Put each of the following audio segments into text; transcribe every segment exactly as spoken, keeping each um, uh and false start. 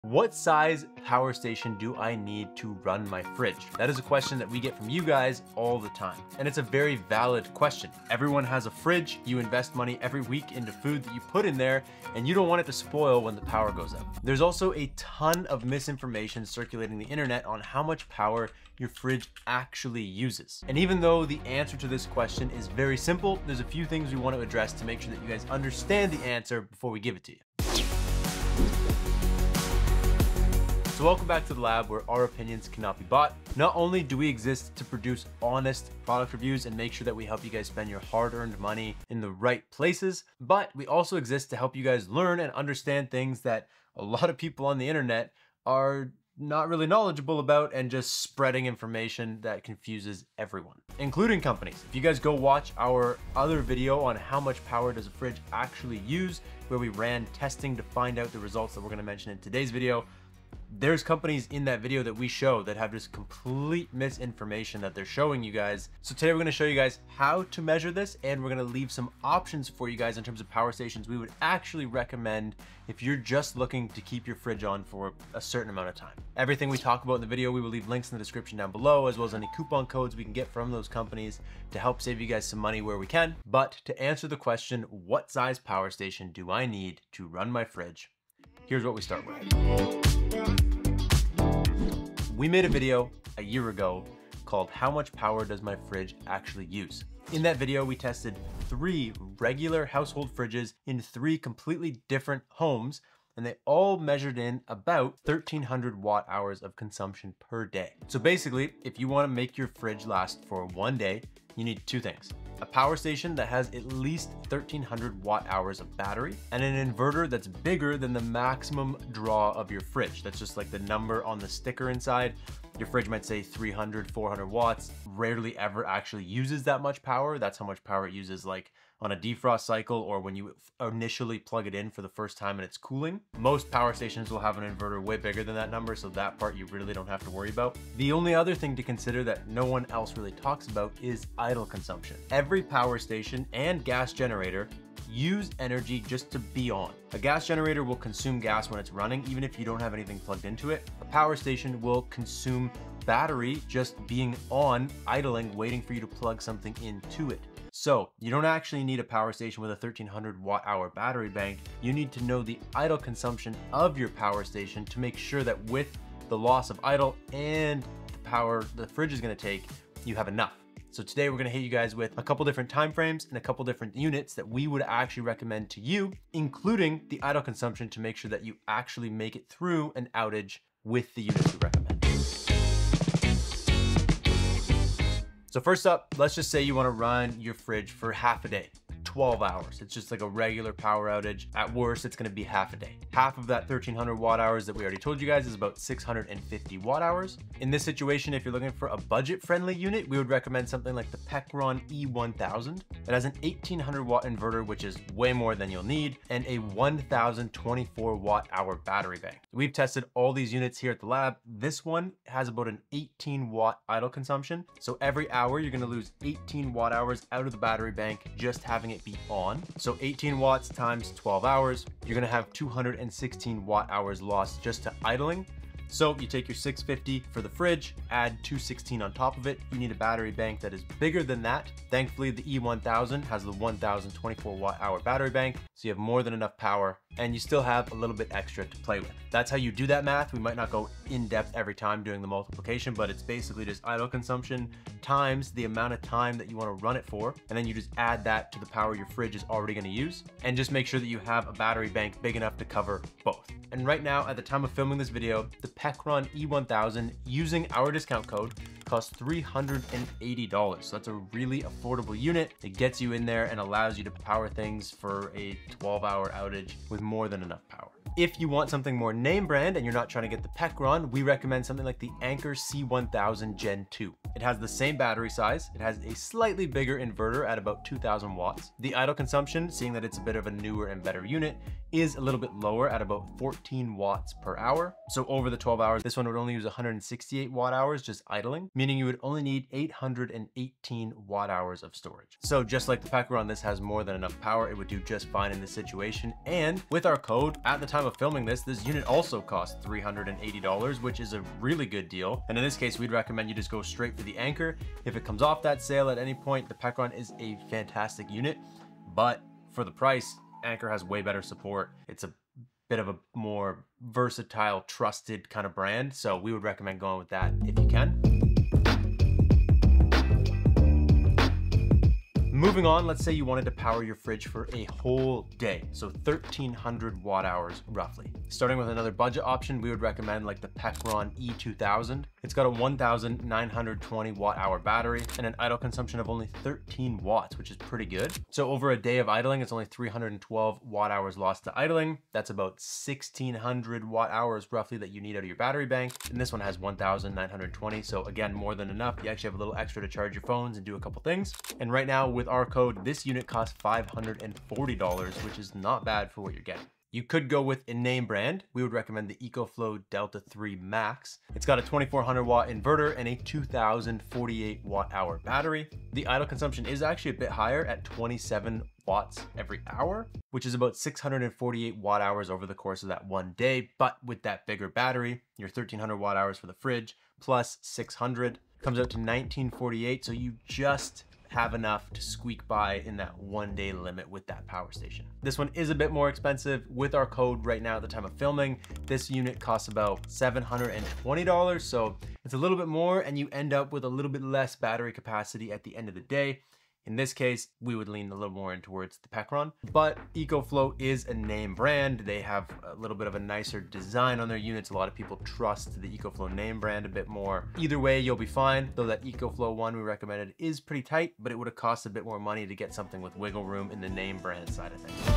What size power station do I need to run my fridge? That is a question that we get from you guys all the time. And it's a very valid question. Everyone has a fridge, you invest money every week into food that you put in there, and you don't want it to spoil when the power goes out. There's also a ton of misinformation circulating the internet on how much power your fridge actually uses. And even though the answer to this question is very simple, there's a few things we want to address to make sure that you guys understand the answer before we give it to you. So welcome back to the lab where our opinions cannot be bought. Not only do we exist to produce honest product reviews and make sure that we help you guys spend your hard-earned money in the right places, but we also exist to help you guys learn and understand things that a lot of people on the internet are not really knowledgeable about and just spreading information that confuses everyone, including companies. If you guys go watch our other video on how much power does a fridge actually use, where we ran testing to find out the results that we're gonna mention in today's video, there's companies in that video that we show that have just complete misinformation that they're showing you guys. So today we're going to show you guys how to measure this, and we're going to leave some options for you guys in terms of power stations we would actually recommend if you're just looking to keep your fridge on for a certain amount of time. Everything we talk about in the video, we will leave links in the description down below, as well as any coupon codes we can get from those companies to help save you guys some money where we can. But to answer the question, what size power station do I need to run my fridge? Here's what we start with. We made a video a year ago called How Much Power Does My Fridge Actually Use? In that video, we tested three regular household fridges in three completely different homes, and they all measured in about thirteen hundred watt hours of consumption per day. So basically, if you want to make your fridge last for one day, you need two things: a power station that has at least thirteen hundred watt hours of battery, and an inverter that's bigger than the maximum draw of your fridge. That's just like the number on the sticker inside. Your fridge might say three hundred, four hundred watts, rarely ever actually uses that much power. That's how much power it uses like on a defrost cycle or when you initially plug it in for the first time and it's cooling. Most power stations will have an inverter way bigger than that number, so that part you really don't have to worry about. The only other thing to consider that no one else really talks about is idle consumption. Every power station and gas generator use energy just to be on. A gas generator will consume gas when it's running, even if you don't have anything plugged into it. A power station will consume battery just being on, idling, waiting for you to plug something into it. So you don't actually need a power station with a thirteen hundred watt hour battery bank. You need to know the idle consumption of your power station to make sure that with the loss of idle and the power the fridge is going to take, you have enough. So today we're going to hit you guys with a couple different time frames and a couple different units that we would actually recommend to you, including the idle consumption, to make sure that you actually make it through an outage with the units we recommend. So first up, let's just say you want to run your fridge for half a day, twelve hours. It's just like a regular power outage. At worst, it's going to be half a day. Half of that thirteen hundred watt hours that we already told you guys is about six hundred fifty watt hours. In this situation, if you're looking for a budget-friendly unit, we would recommend something like the Pecron E one thousand. It has an eighteen hundred watt inverter, which is way more than you'll need, and a one thousand twenty-four watt hour battery bank. We've tested all these units here at the lab. This one has about an eighteen watt idle consumption. So every hour, you're going to lose eighteen watt hours out of the battery bank just having it be on. So eighteen watts times twelve hours, you're going to have two hundred sixteen watt hours lost just to idling. So you take your six fifty for the fridge, add two sixteen on top of it. You need a battery bank that is bigger than that. Thankfully, the E one thousand has the one thousand twenty-four watt hour battery bank, so you have more than enough power, and you still have a little bit extra to play with. That's how you do that math. We might not go in depth every time doing the multiplication, but it's basically just idle consumption times the amount of time that you want to run it for, and then you just add that to the power your fridge is already going to use, and just make sure that you have a battery bank big enough to cover both. And right now, at the time of filming this video, the Pecron E one thousand, using our discount code, costs three hundred eighty dollars. So that's a really affordable unit. It gets you in there and allows you to power things for a twelve hour outage with more than enough power. If you want something more name brand and you're not trying to get the Pecron, we recommend something like the Anker C one thousand Gen two. It has the same battery size. It has a slightly bigger inverter at about two thousand watts. The idle consumption, seeing that it's a bit of a newer and better unit, is a little bit lower at about fourteen watts per hour. So over the twelve hours, this one would only use one hundred sixty-eight watt hours just idling, meaning you would only need eight hundred eighteen watt hours of storage. So just like the Pecron, this has more than enough power. It would do just fine in this situation. And with our code, at the time of filming this, this unit also costs three hundred eighty dollars, which is a really good deal. And in this case, we'd recommend you just go straight for the Anker. If it comes off that sale at any point, the Pecron is a fantastic unit, but for the price, Anker has way better support. It's a bit of a more versatile, trusted kind of brand. So we would recommend going with that if you can. Moving on, let's say you wanted to power your fridge for a whole day. So thirteen hundred watt hours roughly. Starting with another budget option, we would recommend like the Pecron E two thousand. It's got a one thousand nine hundred twenty watt hour battery and an idle consumption of only thirteen watts, which is pretty good. So over a day of idling, it's only three hundred twelve watt hours lost to idling. That's about sixteen hundred watt hours roughly that you need out of your battery bank. And this one has one thousand nine hundred twenty. So again, more than enough. You actually have a little extra to charge your phones and do a couple things. And right now with our code, this unit costs five hundred forty dollars, which is not bad for what you're getting. You could go with a name brand. We would recommend the EcoFlow Delta three Max. It's got a twenty-four hundred watt inverter and a two thousand forty-eight watt hour battery. The idle consumption is actually a bit higher at twenty-seven watts every hour, which is about six hundred forty-eight watt hours over the course of that one day. But with that bigger battery, your thirteen hundred watt hours for the fridge plus six hundred comes out to nineteen forty-eight. So you just have enough to squeak by in that one day limit with that power station. This one is a bit more expensive. With our code right now at the time of filming, this unit costs about seven hundred twenty dollars. So it's a little bit more and you end up with a little bit less battery capacity at the end of the day. In this case, we would lean a little more in towards the Pecron, but EcoFlow is a name brand. They have a little bit of a nicer design on their units. A lot of people trust the EcoFlow name brand a bit more. Either way, you'll be fine. Though that EcoFlow one we recommended is pretty tight, but it would have cost a bit more money to get something with wiggle room in the name brand side of things.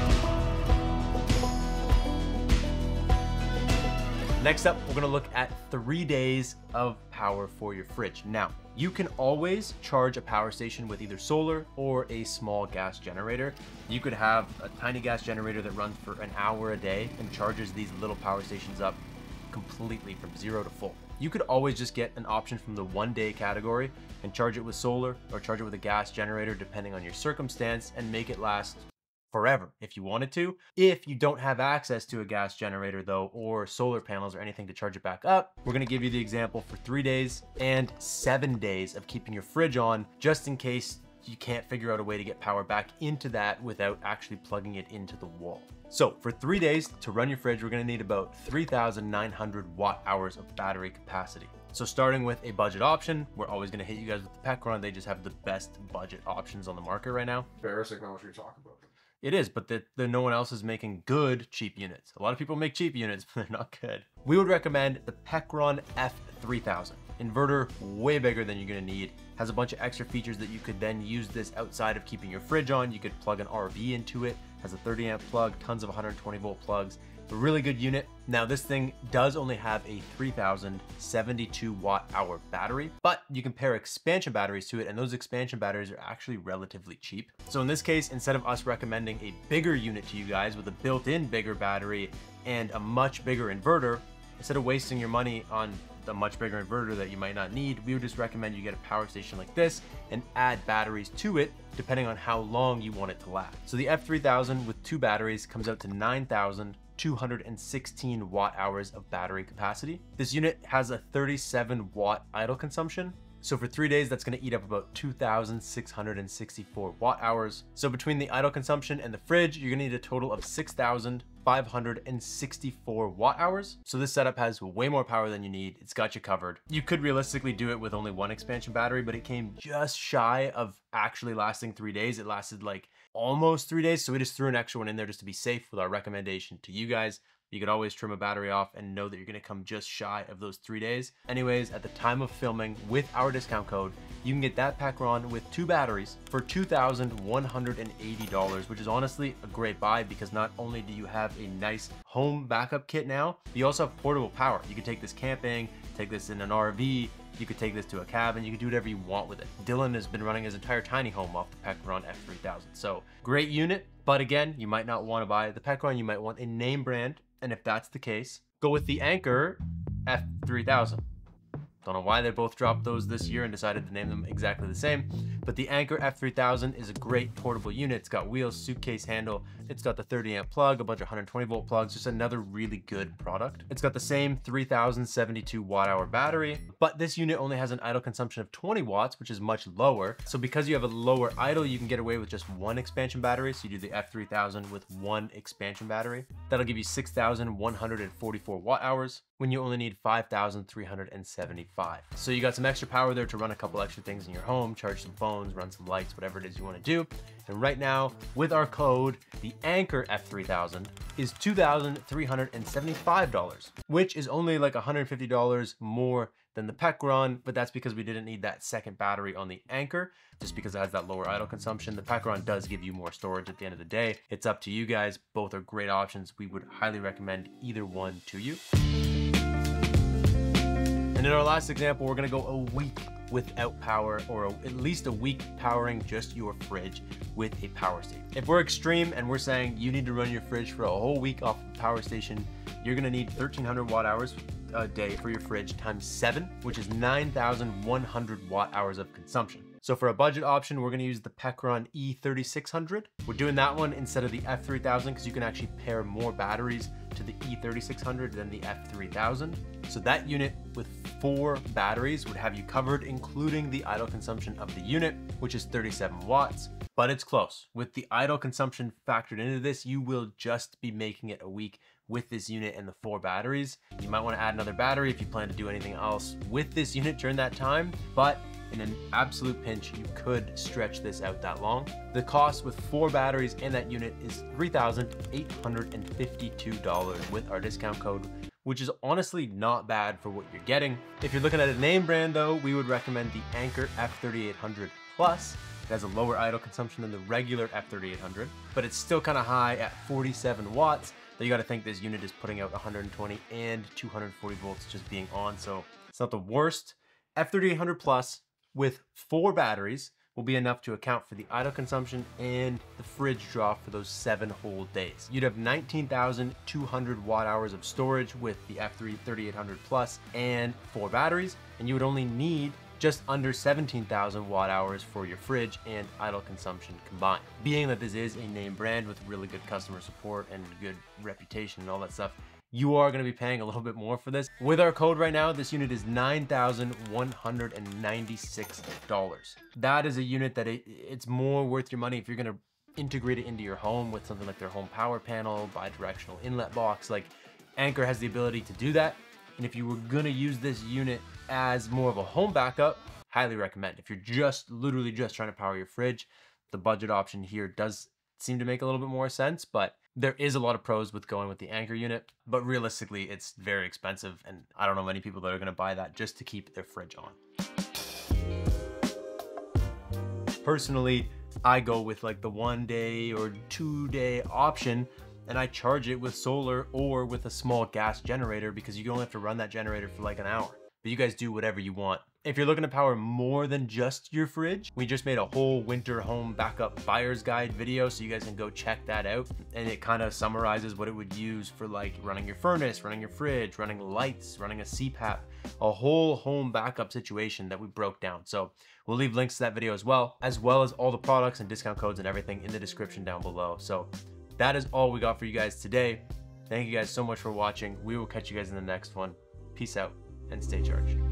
Next up, we're gonna look at three days of power for your fridge. Now, you can always charge a power station with either solar or a small gas generator. You could have a tiny gas generator that runs for an hour a day and charges these little power stations up completely from zero to full. You could always just get an option from the one day category and charge it with solar or charge it with a gas generator depending on your circumstance and make it last forever if you wanted to. If you don't have access to a gas generator though, or solar panels or anything to charge it back up, we're gonna give you the example for three days and seven days of keeping your fridge on, just in case you can't figure out a way to get power back into that without actually plugging it into the wall. So for three days to run your fridge, we're gonna need about three thousand nine hundred watt hours of battery capacity. So starting with a budget option, we're always gonna hit you guys with the Pecron. They just have the best budget options on the market right now. Embarrassing how much you're talking about. It is, but the, the, no one else is making good cheap units. A lot of people make cheap units, but they're not good. We would recommend the Pecron F three thousand. Inverter way bigger than you're gonna need. Has a bunch of extra features that you could then use this outside of keeping your fridge on. You could plug an R V into it. Has a thirty amp plug, tons of one hundred twenty volt plugs. A really good unit. Now this thing does only have a three thousand seventy-two watt hour battery, but you can pair expansion batteries to it, and those expansion batteries are actually relatively cheap. So in this case, instead of us recommending a bigger unit to you guys with a built-in bigger battery and a much bigger inverter, instead of wasting your money on a much bigger inverter that you might not need, we would just recommend you get a power station like this and add batteries to it depending on how long you want it to last. So the F three thousand with two batteries comes out to nine thousand two hundred sixteen watt hours of battery capacity. This unit has a thirty-seven watt idle consumption. So for three days, that's gonna eat up about two thousand six hundred sixty-four watt hours. So between the idle consumption and the fridge, you're gonna need a total of six thousand five hundred sixty-four watt hours. So this setup has way more power than you need. It's got you covered. You could realistically do it with only one expansion battery, but it came just shy of actually lasting three days. It lasted like almost three days. So we just threw an extra one in there just to be safe with our recommendation to you guys. You could always trim a battery off and know that you're gonna come just shy of those three days. Anyways, at the time of filming, with our discount code, you can get that Pecron with two batteries for two thousand one hundred eighty dollars, which is honestly a great buy because not only do you have a nice home backup kit now, you also have portable power. You can take this camping, take this in an R V, You could take this to a cabin. You could do whatever you want with it. Dylan has been running his entire tiny home off the Pecron F three thousand. So great unit, but again, you might not want to buy the Pecron. You might want a name brand. And if that's the case, go with the Anker F three thousand. Don't know why they both dropped those this year and decided to name them exactly the same, but the Anker F three thousand is a great portable unit. It's got wheels, suitcase handle, it's got the thirty amp plug, a bunch of one hundred twenty volt plugs, just another really good product. It's got the same three thousand seventy-two watt hour battery, but this unit only has an idle consumption of twenty watts, which is much lower. So because you have a lower idle, you can get away with just one expansion battery. So you do the F three thousand with one expansion battery. That'll give you six thousand one hundred forty-four watt hours when you only need five thousand three hundred seventy-five. So you got some extra power there to run a couple extra things in your home, charge some phones, run some lights, whatever it is you want to do. And right now, with our code, the Anker F three thousand is two thousand three hundred seventy-five dollars, which is only like one hundred fifty dollars more than the Pecron, but that's because we didn't need that second battery on the Anker, just because it has that lower idle consumption. The Pecron does give you more storage at the end of the day. It's up to you guys. Both are great options. We would highly recommend either one to you. And in our last example, we're gonna go a week without power, or a, at least a week powering just your fridge with a power station. If we're extreme and we're saying you need to run your fridge for a whole week off the power station, you're gonna need thirteen hundred watt hours a day for your fridge times seven, which is nine thousand one hundred watt hours of consumption. So for a budget option, we're gonna use the Pecron E thirty-six hundred. We're doing that one instead of the F three thousand because you can actually pair more batteries to the E thirty-six hundred than the F three thousand. So that unit with four batteries would have you covered, including the idle consumption of the unit, which is thirty-seven watts, but it's close. With the idle consumption factored into this, you will just be making it a week with this unit and the four batteries. You might want to add another battery if you plan to do anything else with this unit during that time, but in an absolute pinch, you could stretch this out that long. The cost with four batteries in that unit is three thousand eight hundred fifty-two dollars with our discount code, which is honestly not bad for what you're getting. If you're looking at a name brand though, we would recommend the Anker F thirty-eight hundred Plus. It has a lower idle consumption than the regular F thirty-eight hundred, but it's still kind of high at forty-seven watts. But you got to think this unit is putting out one hundred twenty and two hundred forty volts just being on, so it's not the worst. F thirty-eight hundred Plus with four batteries will be enough to account for the idle consumption and the fridge draw for those seven whole days. You'd have nineteen thousand two hundred watt hours of storage with the F thirty-eight hundred Plus and four batteries, and you would only need just under seventeen thousand watt hours for your fridge and idle consumption combined. Being that this is a name brand with really good customer support and good reputation and all that stuff, you are going to be paying a little bit more for this. With our code right now, this unit is nine thousand one hundred ninety-six dollars. That is a unit that it, it's more worth your money if you're going to integrate it into your home with something like their home power panel, bi-directional inlet box. Like Anker has the ability to do that. And if you were going to use this unit as more of a home backup, highly recommend. If you're just literally just trying to power your fridge, the budget option here does seem to make a little bit more sense, but there is a lot of pros with going with the Anker unit, but realistically it's very expensive, and I don't know many people that are going to buy that just to keep their fridge on. Personally, I go with like the one day or two day option, and I charge it with solar or with a small gas generator because you only have to run that generator for like an hour. But you guys do whatever you want. If you're looking to power more than just your fridge, we just made a whole winter home backup buyer's guide video, so you guys can go check that out. And it kind of summarizes what it would use for like running your furnace, running your fridge, running lights, running a C PAP, a whole home backup situation that we broke down. So we'll leave links to that video as well, as well as all the products and discount codes and everything in the description down below. So that is all we got for you guys today. Thank you guys so much for watching. We will catch you guys in the next one. Peace out and stay charged.